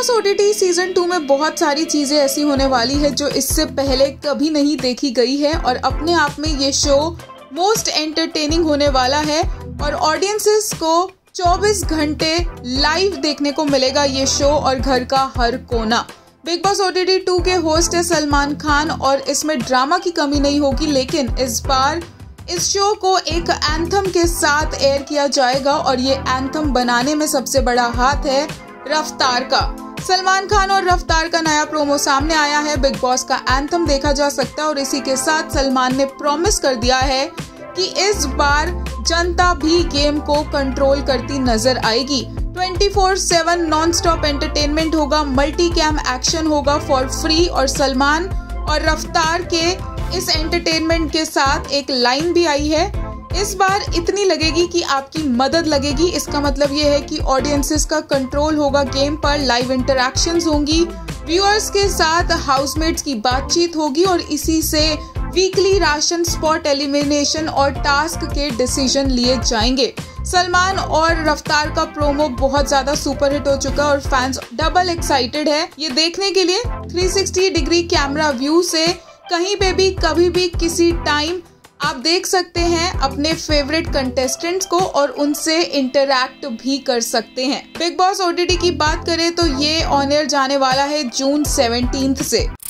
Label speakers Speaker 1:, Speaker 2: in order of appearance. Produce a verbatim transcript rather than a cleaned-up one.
Speaker 1: Boss OTT season two में बहुत सारी चीजें ऐसी होने वाली है जो इससे पहले कभी नहीं देखी गई है और अपने आप में ये शो मोस्ट एंटरटेनिंग होने वाला है और ऑडियंसेस को चौबीस घंटे लाइव देखने को मिलेगा ये शो और घर का हर कोना। बिग बॉस ओटीटी टू के होस्ट है सलमान खान और इसमें ड्रामा की कमी नहीं होगी, लेकिन इस बार इस शो को एक एंथम के साथ एयर किया जाएगा और ये एंथम बनाने में सबसे बड़ा हाथ है रफ्तार का। सलमान खान और रफ्तार का नया प्रोमो सामने आया है। बिग बॉस का एंथम देखा जा सकता है और इसी के साथ सलमान ने प्रॉमिस कर दिया है कि इस बार जनता भी गेम को कंट्रोल करती नजर आएगी। Twenty four seven non stop entertainment होगा, मल्टी कैम एक्शन होगा फॉर फ्री और सलमान और रफ्तार के इस एंटरटेनमेंट के साथ एक लाइन भी आई है, इस बार इतनी लगेगी कि आपकी मदद लगेगी। इसका मतलब ये है कि ऑडियंसेस का कंट्रोल होगा गेम पर, लाइव इंटरैक्शंस होंगी, व्यूअर्स के साथ हाउसमेट्स की बातचीत होगी और इसी से वीकली राशन स्पॉट एलिमिनेशन और टास्क के डिसीजन लिए जाएंगे। सलमान और रफ्तार का प्रोमो बहुत ज्यादा सुपरहिट हो चुका है और फैंस डबल एक्साइटेड है ये देखने के लिए। Three sixty degree camera view से कहीं पे भी कभी भी किसी टाइम आप देख सकते हैं अपने फेवरेट कंटेस्टेंट्स को और उनसे इंटरैक्ट भी कर सकते हैं। बिग बॉस ओटीटी की बात करें तो ये ऑन एयर जाने वाला है जून सेवनटीन्थ से।